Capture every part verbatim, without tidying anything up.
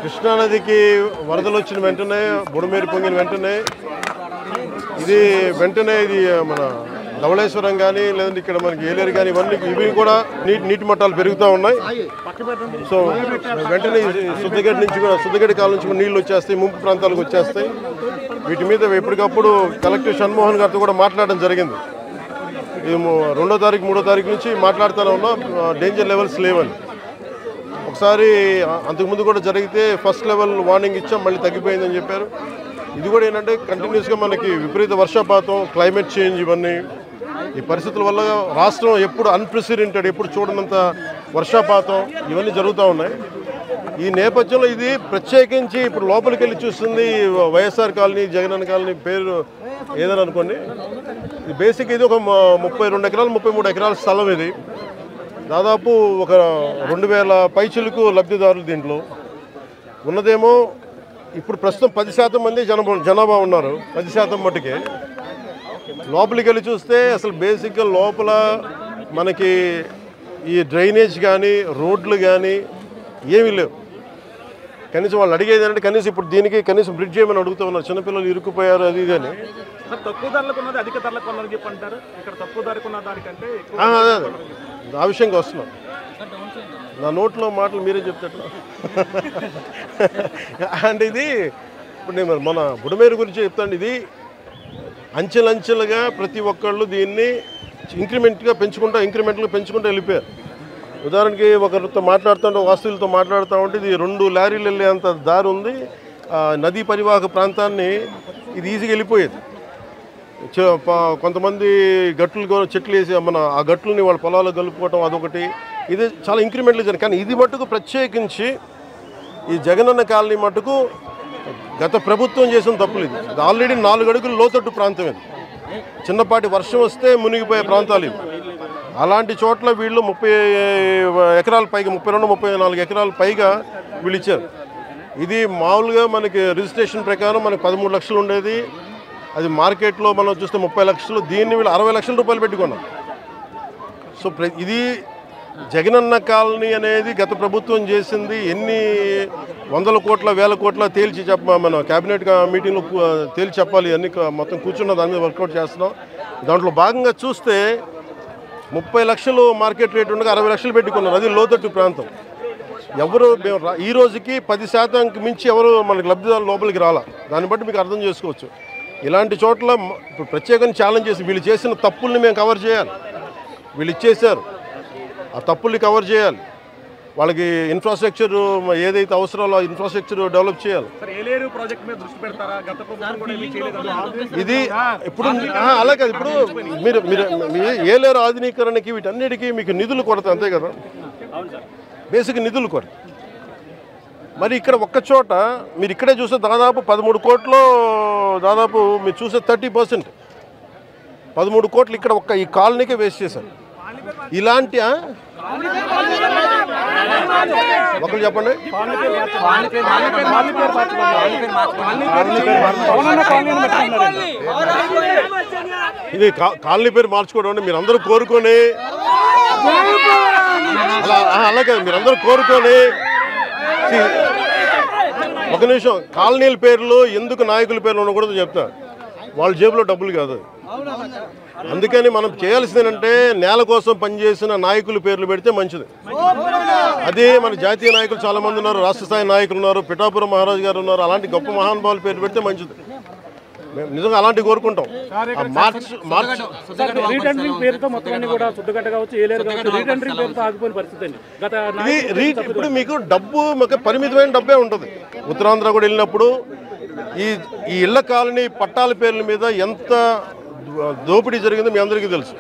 కృష్ణానదికి వరదలు వచ్చిన వెంటనే బుడమేరు పొంగిన వెంటనే ఇది వెంటనే ఇది మన ధవళేశ్వరం కానీ లేదంటే ఇక్కడ మనకి ఏలేరు కానీ ఇవన్నీ ఇవి కూడా నీటి నీటి మట్టాలు పెరుగుతూ ఉన్నాయి. సో వెంటనే శుద్ధగడ్డ నుంచి కూడా శుద్ధగడ్డ కాలం నుంచి కూడా నీళ్ళు వచ్చేస్తాయి, ముంపు ప్రాంతాలకు వచ్చేస్తాయి. వీటి మీద ఎప్పటికప్పుడు కలెక్టర్ షణ్మోహన్ గారితో కూడా మాట్లాడడం జరిగింది. మేము రెండో తారీఖు మూడో తారీఖు నుంచి మాట్లాడుతూనే ఉన్నాం, డేంజర్ లెవెల్స్ లేవని. ఒకసారి అంతకుముందు కూడా జరిగితే ఫస్ట్ లెవెల్ వార్నింగ్ ఇచ్చాం, మళ్ళీ తగ్గిపోయిందని చెప్పారు. ఇది కూడా ఏంటంటే కంటిన్యూస్గా మనకి విపరీత వర్షపాతం, క్లైమేట్ చేంజ్, ఇవన్నీ ఈ పరిస్థితుల వల్ల రాష్ట్రం ఎప్పుడు అన్ప్రెసిడెంటెడ్, ఎప్పుడు చూడనంత వర్షపాతం ఇవన్నీ జరుగుతూ ఉన్నాయి. ఈ నేపథ్యంలో ఇది ప్రత్యేకించి ఇప్పుడు లోపలికి వెళ్ళి చూస్తుంది వైఎస్ఆర్ కాలనీ, జగనన్న కాలనీ పేరు ఏదని అనుకోండి. ఇది బేసిక్ ఇది ఒక ముప్పై రెండు ఎకరాలు ముప్పై మూడు ఎకరాల స్థలం. ఇది దాదాపు ఒక రెండు వేల పైచిలకు లబ్ధిదారులు దీంట్లో ఉన్నదేమో. ఇప్పుడు ప్రస్తుతం పది శాతం మంది జనాభా జనాభా ఉన్నారు. పది శాతం మట్టుకే లోపలికి వెళ్ళి చూస్తే అసలు బేసిక్గా లోపల మనకి ఈ డ్రైనేజ్ కానీ రోడ్లు కానీ ఏమీ లేవు. కనీసం వాళ్ళు అడిగేది అంటే కనీసం ఇప్పుడు దీనికి కనీసం బ్రిడ్జ్ చేయమని అడుగుతూ ఉన్నారు. చిన్నపిల్లలు ఇరుక్కుపోయారు అది ఇది అని. తక్కువ ధరలకు ఉన్నది అధిక ధరలకు ఉన్నది చెప్పంటారు. ఇక్కడ తక్కువ ధరకు ఉన్న దానికంటే అదే ఆ విషయంగా వస్తున్నాం. నా నోట్లో మాటలు మీరే చెప్తారు. అంటే ఇది ఇప్పుడు నేను మన బుడమేరు గురించి చెప్తాను. ఇది అంచెలంచెలుగా ప్రతి ఒక్కళ్ళు దీన్ని ఇంక్రిమెంట్గా పెంచుకుంటా ఇంక్రిమెంట్గా పెంచుకుంటూ వెళ్ళిపోయారు. ఉదాహరణకి ఒకరితో మాట్లాడుతుంటే వాస్తువులతో మాట్లాడుతూ ఉంటే ఇది రెండు లారీలు వెళ్ళేంత దారి ఉంది. నదీ పరివాహక ప్రాంతాన్ని ఇది ఈజీగా వెళ్ళిపోయేది. కొంతమంది గట్లు చెట్లు వేసి మన ఆ గట్లని వాళ్ళ పొలాలు కలుపుకోవటం అదొకటి. ఇది చాలా ఇంక్రిమెంట్లు జరిగింది. కానీ ఇది మట్టుకు ప్రత్యేకించి ఈ జగనన్న కాలనీ మట్టుకు గత ప్రభుత్వం చేసిన తప్పులు. ఇది ఇది ఆల్రెడీ నాలుగు అడుగులు లోతట్టు ప్రాంతం. ఇది చిన్నపాటి వర్షం వస్తే మునిగిపోయే ప్రాంతాలు ఇవి. అలాంటి చోట్ల వీళ్ళు ముప్పై ఎకరాల పైగా ముప్పై రెండు ముప్పై నాలుగు ఎకరాల పైగా వీళ్ళు ఇచ్చారు. ఇది మామూలుగా మనకి రిజిస్ట్రేషన్ ప్రకారం మనకి పదమూడు లక్షలు ఉండేది. అది మార్కెట్లో మనం చూస్తే ముప్పై లక్షలు. దీన్ని వీళ్ళు అరవై లక్షల రూపాయలు పెట్టుకున్నారు. సో ఇది జగనన్న కాలనీ అనేది గత ప్రభుత్వం చేసింది. ఎన్ని వందల కోట్ల వేల కోట్ల తేల్చి చెప్ప మన క్యాబినెట్ మీటింగ్లో తేల్చి చెప్పాలి. అన్ని మొత్తం కూర్చున్న దాని మీద వర్కౌట్ చేస్తున్నాం. దాంట్లో భాగంగా చూస్తే ముప్పై లక్షలు మార్కెట్ రేట్ ఉండగా అరవై లక్షలు పెట్టుకున్నారు. అది లోతట్టు ప్రాంతం. ఎవరు ఈ రోజుకి పది శాతానికి మించి ఎవరు మనకి లబ్ధిదారులు లోపలికి రాలా. దాన్ని బట్టి మీకు అర్థం చేసుకోవచ్చు. ఇలాంటి చోట్ల ఇప్పుడు ప్రత్యేకంగా ఛాలెంజ్ చేసి వీళ్ళు చేసిన తప్పుల్ని మేము కవర్ చేయాలి. వీళ్ళు ఇచ్చేసారు, ఆ తప్పుల్ని కవర్ చేయాలి. వాళ్ళకి ఇన్ఫ్రాస్ట్రక్చర్ ఏదైతే అవసరాలో ఆ ఇన్ఫ్రాస్ట్రక్చర్ డెవలప్ చేయాలి. ఇది ఇప్పుడు అలా కాదు. ఇప్పుడు మీరు మీరు ఏలేరు ఆధునీకరణకి వీటన్నిటికీ మీకు నిధులు కొరత, అంతే కదా. బేసిక్ నిధులు కొరత. మరి ఇక్కడ ఒక్క చోట మీరు ఇక్కడే చూస్తే దాదాపు పదమూడు కోట్లు దాదాపు మీరు చూసే థర్టీ పర్సెంట్ పదమూడు కోట్లు ఇక్కడ ఒక్క ఈ కాలనీకే వేస్ట్ చేశారు. ఇలాంటి ఒకరు చెప్పండి. ఇది కాలనీ పేరు మార్చుకోవడం అంటే మీరందరూ కోరుకొని అలా అలాగే మీరందరూ కోరుకొని ఒక నిమిషం కాలనీల పేర్లు ఎందుకు నాయకుల పేర్లు ఉండకూడదు చెప్తా. వాళ్ళ జేబులో డబ్బులు కాదు. అందుకని మనం చేయాల్సింది ఏంటంటే నేల కోసం పనిచేసిన నాయకుల పేర్లు పెడితే మంచిది. అదే మన జాతీయ నాయకులు చాలా మంది ఉన్నారు, రాష్ట్ర స్థాయి నాయకులు ఉన్నారు, పిఠాపురం మహారాజు గారు ఉన్నారు. అలాంటి గొప్ప మహానుభావుల పేర్లు పెడితే మంచిది. మేము నిజంగా అలాంటివి కోరుకుంటాం. మార్చ్ మార్చ్ ఇప్పుడు మీకు డబ్బు మాకు పరిమితమైన డబ్బే ఉంటుంది. ఉత్తరాంధ్ర కూడా వెళ్ళినప్పుడు ఈ ఈ ఇళ్ల కాలనీ పట్టాల పేర్ల మీద ఎంత దోపిడీ జరిగిందో మీ అందరికీ తెలుసు.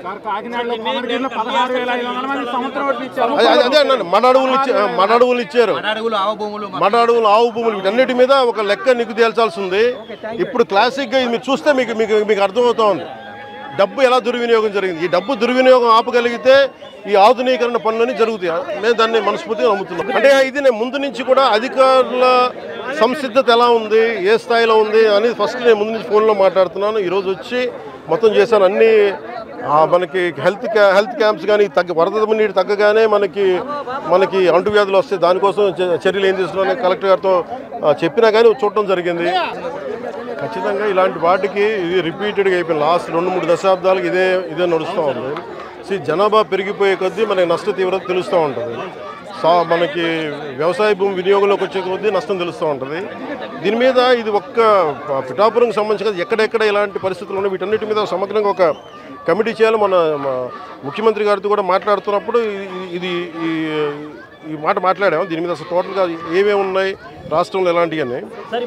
అదే అన్నాను, మడ అడవులు మడ అడవులు ఇచ్చారు, మడ అడవులు ఆవు భూములు, వీటన్నిటి మీద ఒక లెక్క నీకు తేల్చాల్సి ఉంది. ఇప్పుడు క్లాసిక్గా ఇది మీరు చూస్తే మీకు మీకు మీకు అర్థమవుతా ఉంది డబ్బు ఎలా దుర్వినియోగం జరిగింది. ఈ డబ్బు దుర్వినియోగం ఆపగలిగితే ఈ ఆధునీకరణ పనులన్నీ జరుగుతాయి. నేను దాన్ని మనస్ఫూర్తిగా నమ్ముతున్నాను. అంటే ఇది నేను ముందు నుంచి కూడా అధికారుల సంసిద్ధత ఎలా ఉంది, ఏ స్థాయిలో ఉంది అనేది ఫస్ట్ నేను ముందు నుంచి ఫోన్లో మాట్లాడుతున్నాను. ఈరోజు వచ్చి మొత్తం చేశాను. అన్ని మనకి హెల్త్ క్యా హెల్త్ క్యాంప్స్ కానీ తగ్గ వరద నీరు తగ్గగానే మనకి మనకి అంటువ్యాధులు వస్తాయి, దానికోసం చర్యలు ఏం తీసుకున్నారని కలెక్టర్ గారితో చెప్పినా కానీ చూడటం జరిగింది. ఖచ్చితంగా ఇలాంటి వాటికి ఇది రిపీటెడ్గా అయిపోయింది. లాస్ట్ రెండు మూడు దశాబ్దాలకు ఇదే ఇదే నడుస్తూ ఉంది. సి జనాభా పెరిగిపోయే కొద్దీ మనకి నష్ట తీవ్రత తెలుస్తూ ఉంటుంది. సా మనకి వ్యవసాయ భూమి వినియోగంలోకి వచ్చే కొద్దీ నష్టం తెలుస్తూ ఉంటుంది. దీని మీద ఇది ఒక్క పిఠాపురంకి సంబంధించి ఎక్కడెక్కడ ఇలాంటి పరిస్థితులు ఉన్నాయి వీటన్నిటి మీద సమగ్రంగా ఒక కమిటీ చేయాలి. మన ముఖ్యమంత్రి గారితో కూడా మాట్లాడుతున్నప్పుడు ఇది ఈ ఈ మాట మాట్లాడాము. దీని మీద అసలు టోటల్గా ఏమేమి ఉన్నాయి రాష్ట్రంలో ఎలాంటివి అని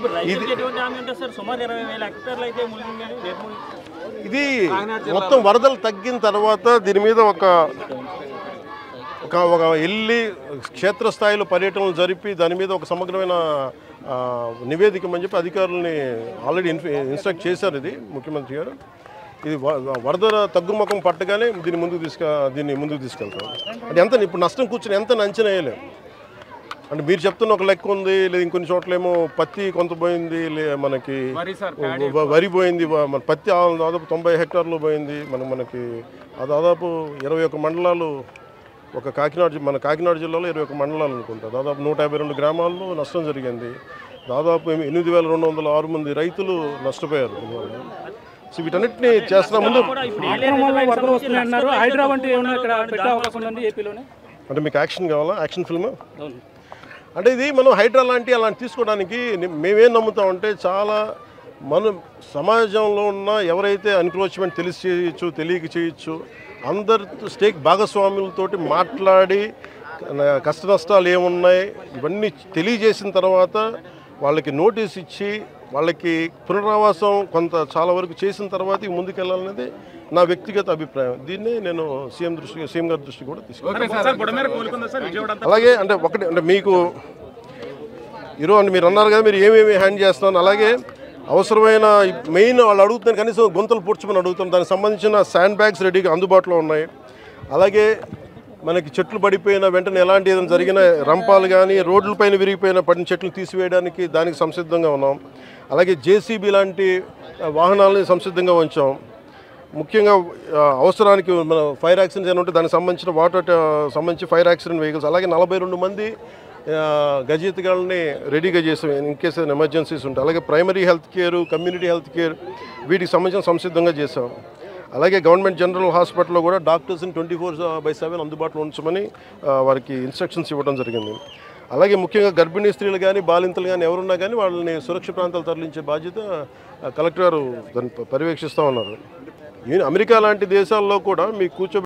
ఇది మొత్తం వరదలు తగ్గిన తర్వాత దీని మీద ఒక ఒక ఒక వెళ్ళి క్షేత్రస్థాయిలో పర్యటనలు జరిపి దాని మీద ఒక సమగ్రమైన నివేదిక అని చెప్పి అధికారులని ఆల్రెడీ ఇన్స్ట్రక్ట్ చేశారు. ఇది ముఖ్యమంత్రి గారు ఇది వరద తగ్గుముఖం పట్టగానే దీన్ని ముందుకు తీసుకు దీన్ని ముందుకు తీసుకెళ్తాం. అంటే ఎంత ఇప్పుడు నష్టం కూర్చొని ఎంత అంచనా వేయలేము. అంటే మీరు చెప్తున్న ఒక లెక్క ఉంది, లేదా ఇంకొన్ని చోట్లేమో పత్తి కొంత పోయింది, లే మనకి వరి పోయింది, మన పత్తి దాదాపు తొంభై హెక్టార్లు పోయింది. మన మనకి దాదాపు ఇరవై ఒక్క మండలాలు ఒక కాకినాడ మన కాకినాడ జిల్లాలో ఇరవై ఒక్క మండలాలు అనుకుంటా దాదాపు నూట యాభై రెండు గ్రామాల్లో నష్టం జరిగింది. దాదాపు ఎనిమిది వేల రెండు వందల ఆరు మంది రైతులు నష్టపోయారు. సో వీటన్నిటిని చేస్తున్న ముందు అంటే మీకు యాక్షన్ కావాలా? యాక్షన్ ఫిల్మ్ అంటే ఇది మనం హైడ్రా లాంటి అలాంటి తీసుకోవడానికి మేమేం నమ్ముతామంటే చాలా మనం సమాజంలో ఉన్న ఎవరైతే ఎన్క్రోచ్మెంట్ తెలిసి చేయొచ్చు తెలియక చేయొచ్చు అందరి స్టేక్ భాగస్వాములతోటి మాట్లాడి కష్ట నష్టాలు ఏమున్నాయి ఇవన్నీ తెలియజేసిన తర్వాత వాళ్ళకి నోటీస్ ఇచ్చి వాళ్ళకి పునరావాసం కొంత చాలా వరకు చేసిన తర్వాత ముందుకెళ్ళాలనేది నా వ్యక్తిగత అభిప్రాయం. దీన్ని నేను సీఎం దృష్టి సీఎం గారి దృష్టి కూడా తీసుకున్నాను. అలాగే అంటే ఒకటి అంటే మీకు ఈరోజు మీరు అన్నారు కదా మీరు ఏమేమి హ్యాండ్ చేస్తున్నాను, అలాగే అవసరమైన మెయిన్ వాళ్ళు అడుగుతున్నారు కనీసం గుంతలు పూడ్చమని అడుగుతాం. దానికి సంబంధించిన శాండ్ బ్యాగ్స్ రెడీగా అందుబాటులో ఉన్నాయి. అలాగే మనకి చెట్లు పడిపోయిన వెంటనే ఎలాంటి ఏదైనా జరిగిన రంపాలు కానీ రోడ్లపైన విరిగిపోయిన పడిన చెట్లు తీసివేయడానికి దానికి సంసిద్ధంగా ఉన్నాం. అలాగే జేసీబీ లాంటి వాహనాలని సంసిద్ధంగా ఉంచాం. ముఖ్యంగా అవసరానికి మన ఫైర్ యాక్సిడెంట్స్ ఏమైనా ఉంటే దానికి సంబంధించిన వాటర్ సంబంధించి ఫైర్ యాక్సిడెంట్ వెహికల్స్ అలాగే నలభై రెండు మంది గజయితగాళ్ళని రెడీగా చేసాం ఇన్ కేస్ ఏదైనా ఎమర్జెన్సీస్ ఉంటాయి. అలాగే primary health care community health care వీటికి సంబంధించిన సంసిద్ధంగా చేసాం. అలాగే గవర్నమెంట్ జనరల్ హాస్పిటల్లో కూడా డాక్టర్స్ని ట్వంటీ ఫోర్ బై సెవెన్ అందుబాటులో ఉంచమని వారికి ఇన్స్ట్రక్షన్స్ ఇవ్వడం జరిగింది. అలాగే ముఖ్యంగా గర్భిణీ స్త్రీలు కానీ బాలింతలు కానీ ఎవరున్నా కానీ వాళ్ళని సురక్షిత ప్రాంతాలు తరలించే బాధ్యత కలెక్టర్ గారు దాన్ని పర్యవేక్షిస్తూ ఉన్నారు. అమెరికా లాంటి దేశాల్లో కూడా మీకు కూర్చో